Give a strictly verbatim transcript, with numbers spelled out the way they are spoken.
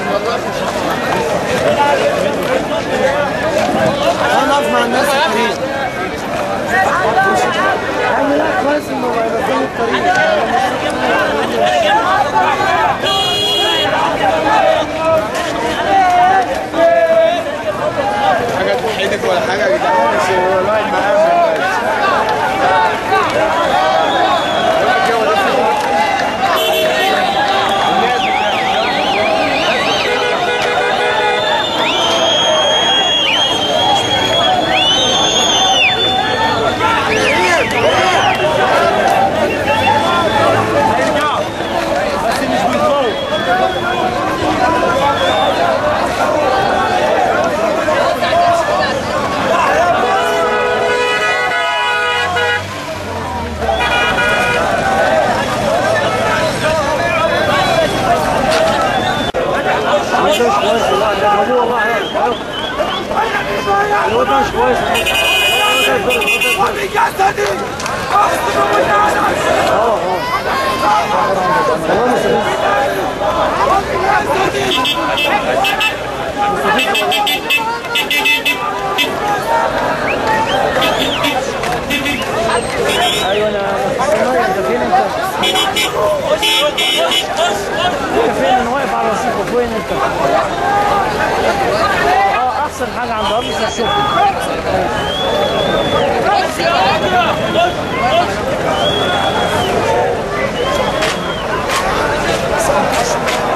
انا اقف مع الناس الطريق. اعمل لك كويس انه يبقى الطريق. حاجه تحيدك ولا حاجه يا جدعان، بس الواحد مأمن. ايوه انا انت فين انت؟ انت فين؟ انا واقف على الرصيف. وين انت؟ اه احسن حاجه عند ارض الشغل.